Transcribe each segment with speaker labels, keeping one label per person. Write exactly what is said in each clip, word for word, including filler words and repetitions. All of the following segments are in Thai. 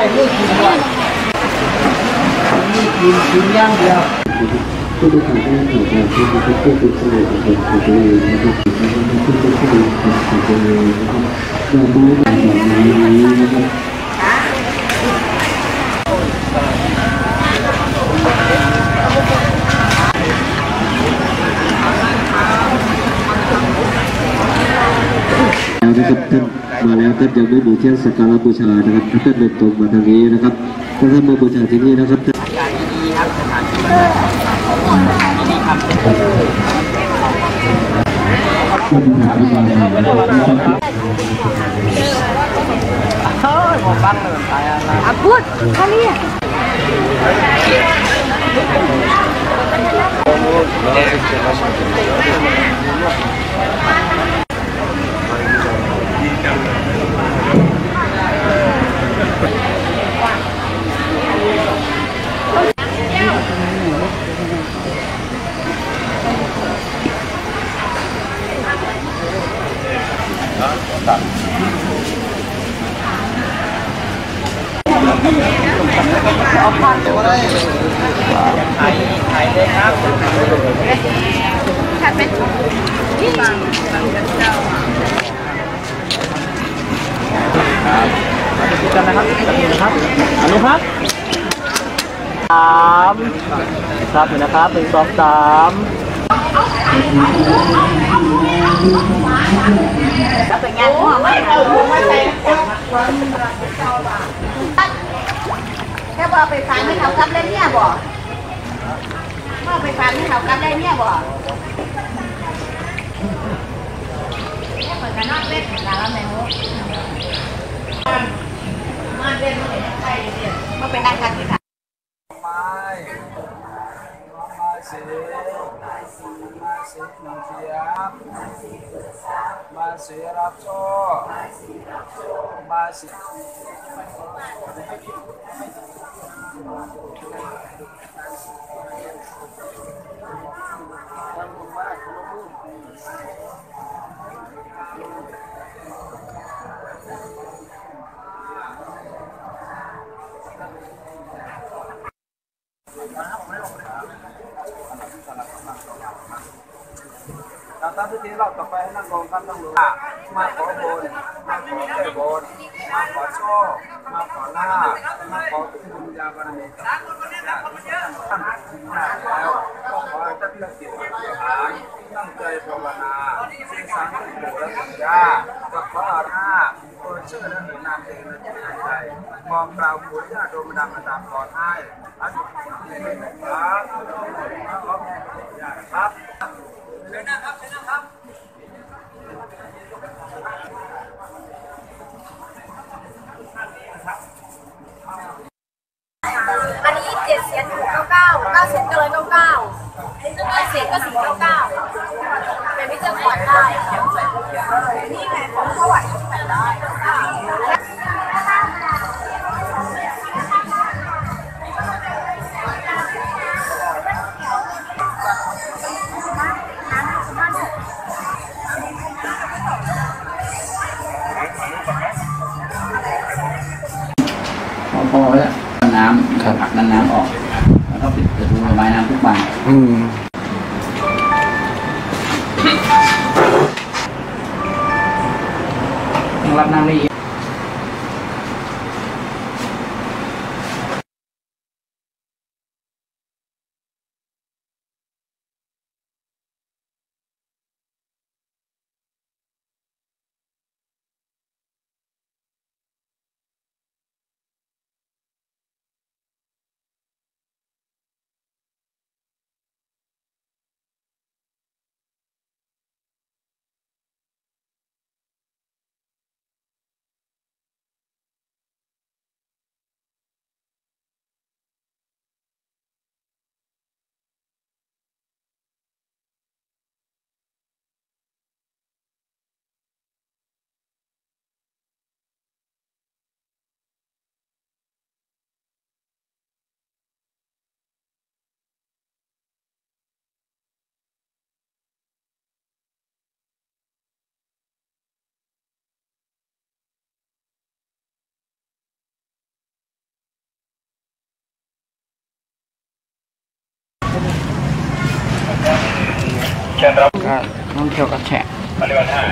Speaker 1: ไม่กินด้วยไม่กินกินย่างเดียวผู้บริหารได้ขอการที่จะควบคุมเสน่ห์ของคนของตัวเองนะครับที่จะควบคุมของตัวเองนะครับดอกไม้แบบนี้นะครับแล้วนะครับท่านมาแล้วท่านยังไม่มีเครื่องสักการะบูชานะครับท่านเดินตรงมาทางนี้นะครับถ้าท่านมาบูชาที่นี่นะครับอากาศดีๆครับสถานที่ดีครับเฮ้ยผมฟังเลยตายอะไรอ่ะพูดเขาเรียกเอาผ้าตัวเลยถ่ายถ่ายเลยครับถ่ายเป็นที่บางบางเจ้าครับมาดูกันนะครับจับมือนะครับอนุครับสามครับอยู่นะครับหนึ่งสองสามจะเป็นงานหัวไม่เอาหัวไม่ใช่แค่ว่าไปฟังให้เขากลับได้เนี่ยบ่ว่าไปฟังให้เขากลับได้เนี่ยบ่เนี่ยเปิดกันนอกเล่นแล้วไหนโหมาเล่นมาเล่นใครเนี่ยมาเป็นนักการศึกษามาเสียมาเสียหนึ่งเสียมาเสียรับโชคมาเสียเราตั้งพิธีรอบต่อไปให้นั่งลงกันต้องรู้มาขอบุญมาขอเจ้าบุญมาขอโชคมาขอลาภมาขอบุญญาบารมีท่านท่านแล้วก็ขอให้ท่านตั้งจิตอธิษฐานตั้งใจภาวนาสิ่งศักดิ์สิทธิ์ปู่และปู่ย่ากับพระอาราเปิดชื่อและนามเองในจิตใจบอกกล่าวปู่ย่าโดยดำมาตามขอให้อันนี้ครับครับเลยนะครับเลยนะครับอันนี้เจ็ดเสียงเก้าเก้าเก้าเสียงก็เลยเก้าเก้าร้อยเสียงก็สี่เก้าเก้าเป็นวิจารณ์ก่อนได้นี่ไงของเท่าไหร่ได้พอแล้วน้ำครับน้ำน้ำออกแล้วก็ปิดประตูระบายน้ำทุกวันอืมรับน้ำได้
Speaker 2: ก็ต้องเที่ยวกับแฉะก็ใส่รองเท้า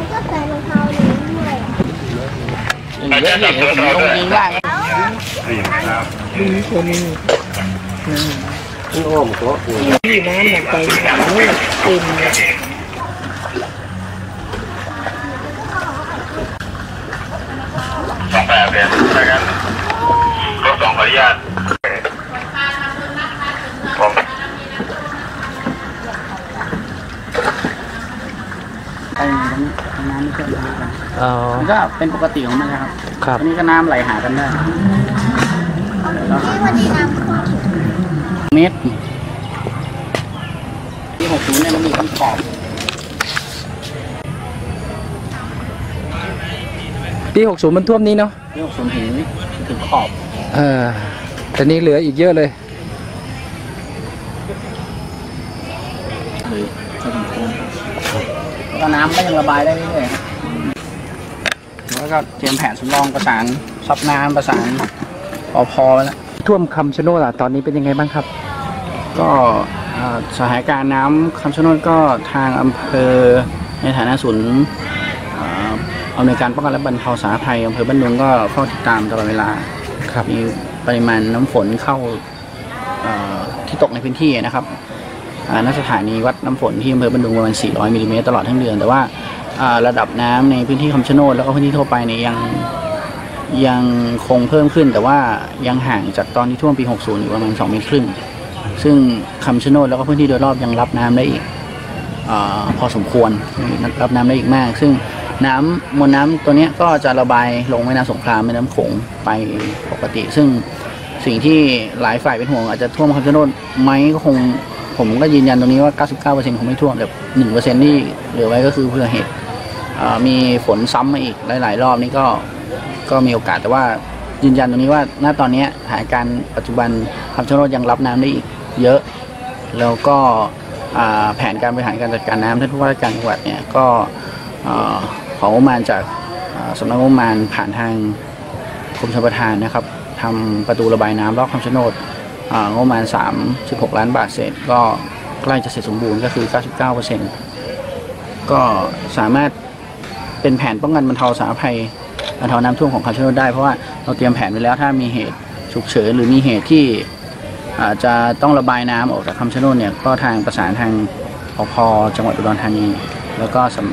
Speaker 2: เลยด้วยเยอะเลยผมลงยิงล่างนี่คนนี้โอ้โหที่น้ำอยากไปเต็ม
Speaker 3: สองแปดเป็นใช่กันรถสองขออนุญาตผม
Speaker 2: ไอ้น้ำไม่เคยเลยมันก็เป็นปกติของมันนะครับครับอันนี้ก็น้ำไหลหากันได้วันนี้น้ำเมตรปีหกศูนย์เนี่ยมันมีคำตอบ
Speaker 4: ปีหกสิบมันท่วมนี้เนาะ
Speaker 2: ปีหกสิบถึงถึงขอบ
Speaker 4: เออแต่นี้เหลืออีกเยอะเลย
Speaker 2: เลยแล้วก็น้ำก็ยังระบายได้เรื่อยๆแล้วก็เตรียมแผนสำรองประสานซับน้ำประสานพอพอแล้ว
Speaker 4: ท่วมคำชะโนดอ่ะตอนนี้เป็นยังไงบ้างครับ
Speaker 2: ก็สถานการณ์น้ำคำชะโนดก็ทางอำเภอในฐานะศูนย์อำนวยการป้องกันและบรรเทาสาธารณภัยอำเภอบ้านดุงก็เฝ้าติดตามตลอดเวลามีปริมาณน้ำฝนเข้าที่ตกในพื้นที่นะครับณสถานีวัดน้ำฝนที่อำเภอบ้านดุงประมาณสี่ร้อยมิลลิเมตรตลอดทั้งเดือนแต่ว่าระดับน้ำในพื้นที่คำชะโนดแล้วก็พื้นที่ทั่วไปเนี่ยยังยังคงเพิ่มขึ้นแต่ว่ายังห่างจากตอนที่ท่วมปีหกสิบอยู่ประมาณสองเมตรครึ่งซึ่งคำชะโนดแล้วก็พื้นที่โดยรอบยังรับน้ำได้อีกพอสมควรรับน้ำได้อีกมากซึ่งน้ำมวลน้ำตัวนี้ก็จะระบายลงแม่น้ำสงครามแม่น้ำโขงไปปกติซึ่งสิ่งที่หลายฝ่ายเป็นห่วงอาจจะท่วมคำชะโนดไหมก็คงผมก็ยืนยันตรงนี้ว่า เก้าสิบเก้าเปอร์เซ็นต์ คงไม่ท่วมแต่ หนึ่งเปอร์เซ็นต์ ที่เหลือไว้ก็คือเพื่อเหตุมีฝนซ้ำมาอีกหลายๆรอบนี้ก็ก็มีโอกาสแต่ว่ายืนยันตรงนี้ว่าณตอนนี้สถานการณ์ปัจจุบันคำชะโนดยังรับน้ำได้อีกเยอะแล้วก็แผนการบริหารการจัดการน้ำท่านผู้ว่าราชการจังหวัดเนี่ยก็ของงบประมาณจากสำนักงบประมาณผ่านทางกรมชลประทานนะครับทำประตูระบายน้ำรอบคำชะโนดงบประมาณสามสิบหกล้านบาทเศษก็ใกล้จะเสร็จสมบูรณ์ก็คือ เก้าสิบเก้าเปอร์เซ็นต์ ก็สามารถเป็นแผนป้องกันบรรเทาสาธารณภัยบรรเทาน้ำท่วมของคำชะโนดได้เพราะว่าเราเตรียมแผนไว้แล้วถ้ามีเหตุฉุกเฉินหรือมีเหตุที่อาจจะต้องระบายน้ำออกจากคำชะโนดเนี่ยก็ทางประสานทางปภ.จังหวัดอุดรธานีแล้วก็สำ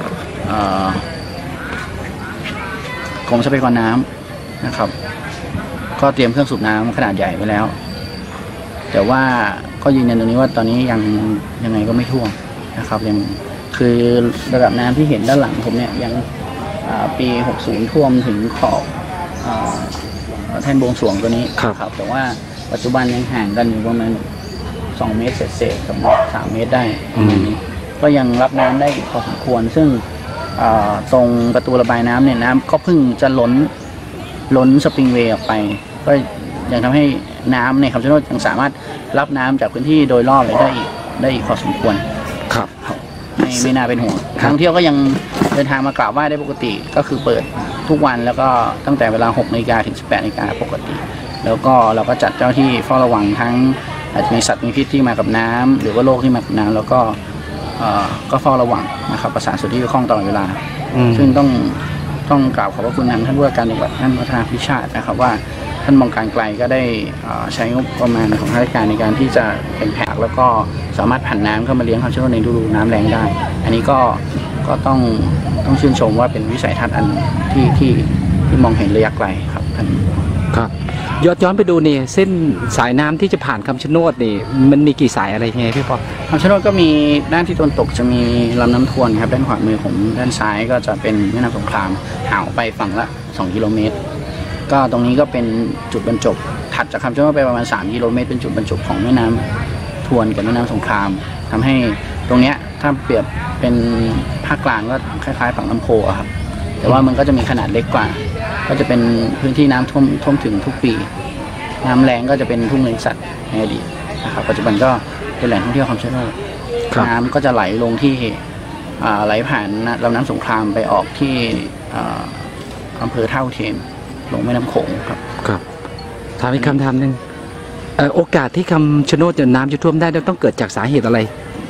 Speaker 2: กรมทรัพยากรน้ำนะครับก็เตรียมเครื่องสูบน้ำขนาดใหญ่ไว้แล้วแต่ว่าก็ยืนยันตรงนี้ว่าตอนนี้ยังยังไงก็ไม่ท่วมนะครับยังคือระดับน้ำที่เห็นด้านหลังผมเนี่ยยังปีหกสิบท่วมถึงขอบแท่นบวงสรวงตัวนี้ครับแต่ว่าปัจจุบันยังห่างกันอยู่ประมาณสองเมตรเศษๆกับสามเมตรได้ก็ยังรับน้ำได้พอสมควรซึ่งตรงประตูระบายน้ำเนี่ยน้ำก็เพิ่งจะล้นล้นสปริงเวย์ออกไปก็ยังทำให้น้ำในคำชะโนดยังสามารถรับน้ำจากพื้นที่โดยรอบเลยได้อีกได้อีกพอสมควร
Speaker 4: ครับ
Speaker 2: ไม่ไม่น่าเป็นห่วงนักท่องเที่ยวก็ยังเดินทางมากราบไหว้ได้ปกติก็คือเปิดทุกวันแล้วก็ตั้งแต่เวลาหกนาฬิกาถึงสิบแปดนาฬิกาปกติแล้วก็เราก็จัดเจ้าที่เฝ้าระวังทั้งอาจจะมีสัตว์มีพิษที่มากับน้ำหรือว่าโรคที่มากับน้ำแล้วก็ก็เฝ้าระวังนะครับประสานส่วนที่เกี่ยวข้องตลอดเวลาซึ่งต้องต้องกราบขอบพระคุณทางท่านผู้ว่าการจังหวัดท่านพัฒนาพิชาตินะครับว่าท่านมองการไกลก็ได้ใช้งบประมาณของราชการในการที่จะเป็นแผนแล้วก็สามารถผันน้ำเข้ามาเลี้ยงคำชะโนดในฤดูน้ำแล้งได้อันนี้ก็ก็ต้องต้องชื่นชมว่าเป็นวิสัยทัศน์อันที่ที่ที่มองเห็นระยะไกลครับท่าน
Speaker 4: ครับย้อนย้อนไปดูนี่เส้นสายน้ำที่จะผ่านคำชะโนดนี่มันมีกี่สายอะไรไงพี่ปอ
Speaker 2: คำชะโนดก็มีด้านที่ตะวันตกจะมีลำน้ำทวนครับด้านขวามือของด้านซ้ายก็จะเป็นแม่น้ำสงครามห่างไปฝั่งละสองกิโลเมตรก็ตรงนี้ก็เป็นจุดบรรจบถัดจากคำชะโนดไปประมาณสามกิโลเมตรเป็นจุดบรรจบของแม่น้ำทวนกับแม่น้ำสงครามทำให้ตรงเนี้ยถ้าเปรียบเป็นภาคกลางก็คล้ายๆฝั่งลำโพงครับแต่ว่ามันก็จะมีขนาดเล็กกว่าก็จะเป็นพื้นที่น้ำท่วมท่วมถึงทุกปีน้ำแรงก็จะเป็นทุ่งเลี้ยงสัตว์ในอดีตนะครับปัจจุบันก็เป็นแหล่งท่องเที่ยวคำชะโนดน้ำก็จะไหลลงที่ไหลผ่านลำน้ำสงครามไปออกที่อำเภอท่าอุเทนลงแม่น้ำโขงครับ
Speaker 4: ครับถามอีกคำถามหนึ่งโอกาสที่คำชะโนดน้ำจะท่วมได้ต้องเกิดจากสาเหตุอะไร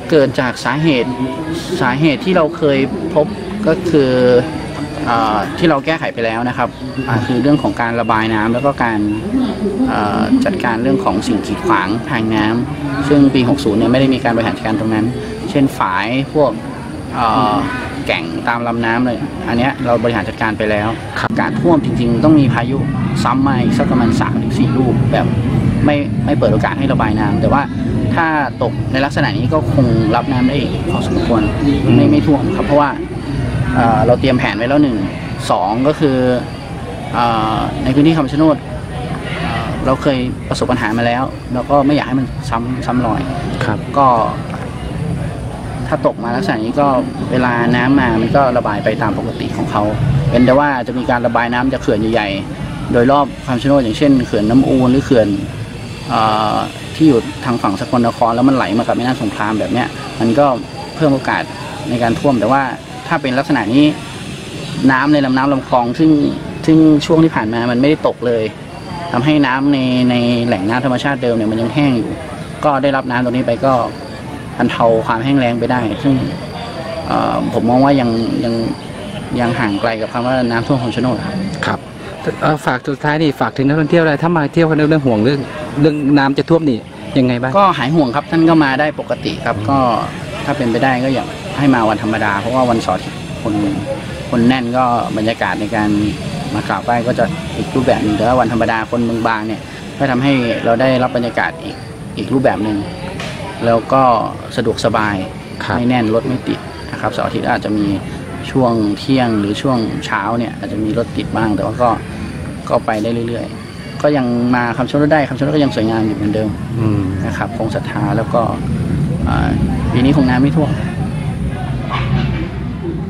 Speaker 2: เกิดจากสาเหตุสาเหตุที่เราเคยพบก็คือเออที่เราแก้ไขไปแล้วนะครับคือเรื่องของการระบายน้ำแล้วก็การจัดการเรื่องของสิ่งกีดขวางทางน้ำซึ่งปีหกสิบเนี่ยไม่ได้มีการบริหารจัดการตรงนั้นเช่นฝายพวกแก่งตามลำน้ำเลยอันนี้เราบริหารจัดการไปแล้วการท่วมจริงๆต้องมีพายุซ้ำมาอีกสักประมาณสามถึงสี่ลูกแบบไม่ไม่เปิดโอกาสให้ระบายน้ำแต่ว่าถ้าตกในลักษณะนี้ก็คงรับน้ำได้อีกพอสมควรไม่ไม่ท่วมครับเพราะว่าเราเตรียมแผนไว้แล้วหนึ่งสองก็คือในพื้นที่คำชะโนดเราเคยประสบปัญหามาแล้วแล้วก็ไม่อยากให้มันซ้ำซ้ำรอยครับก็ถ้าตกมาลักษณะนี้ก็เวลาน้ำมามันก็ระบายไปตามปกติของเขาเป็นแต่ว่าจะมีการระบายน้ำจากเขื่อนใหญ่ๆโดยรอบคำชะโนดอย่างเช่นเขื่อนน้ำอูนหรือเขื่อนที่อยู่ทางฝั่งสกลนครแล้วมันไหลมากับแม่น้ำสงครามแบบเนี้ยมันก็เพิ่มโอกาสในการท่วมแต่ว่าถ้าเป็นลักษณะนี้น้ำในลำน้ำลำคลองซึ่งซึ่งช่วงที่ผ่านมามันไม่ได้ตกเลยทำให้น้ำในในแหล่งน้ำธรรมชาติเดิมเนี่ยมันยังแห้งอยู่ก็ได้รับน้ำตรงนี้ไปก็บรรเทาความแห้งแล้งไปได้ซึ่งผมมองว่ายังยังยังห่างไกลกับคำว่าน้ำท่วมคำชะโนดครับ
Speaker 4: ครับฝากสุดท้ายนี่ฝากถึงนักท่องเที่ยวอะไรถ้ามาเที่ยวกันเรื่องห่วงเรื่องเรื่องน้ำจะท่วมนี่ยังไงบ้าง
Speaker 2: ก็หายห่วงครับท่านก็มาได้ปกติครับก็ถ้าเป็นไปได้ก็อยากให้มาวันธรรมดาเพราะว่าวันเสาร์คนคนแน่นก็บรรยากาศในการมากราบไหว้ก็จะอีกรูปแบบหนึ่งแต่ว่าวันธรรมดาคนบางๆเนี่ยก็ทำให้เราได้รับบรรยากาศอีกอีกรูปแบบหนึ่งแล้วก็สะดวกสบายไม่แน่นรถไม่ติดนะครับเสาร์อาทิตย์อาจจะมีช่วงเที่ยงหรือช่วงเช้าเนี่ยอาจจะมีรถติดบ้างแต่ว่าก็ก็ไปได้เรื่อยๆก็ยังมาคำชะโนดได้คำชะโนดก็ยังสวยงามอยู่เหมือนเดิมนะครับคงศรัทธาแล้วก็ปีนี้คงน้ำไม่ท่วม